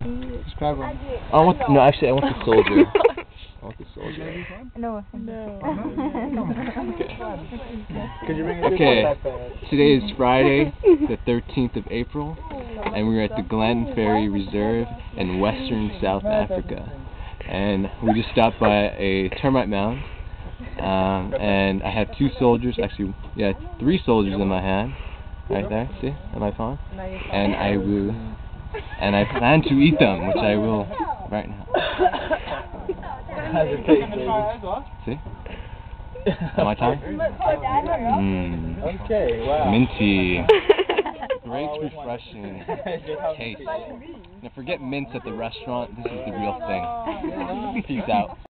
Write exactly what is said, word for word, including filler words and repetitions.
Describe them. I want no, actually, I want the soldier. I want the soldier. No. No. Could you bring it Okay, today is Friday, the thirteenth of April, and we're at the Glen Ferry Reserve in western South Africa. And we just stopped by a termite mound, um, and I have two soldiers, actually, yeah, three soldiers in my hand, right there, see, am I fine? And I will, and I plan to eat them, which I will right now. See? Am I time? Mmm. Okay, wow. Minty. Great, refreshing taste. Now forget mints at the restaurant, this is the real thing. Peace out.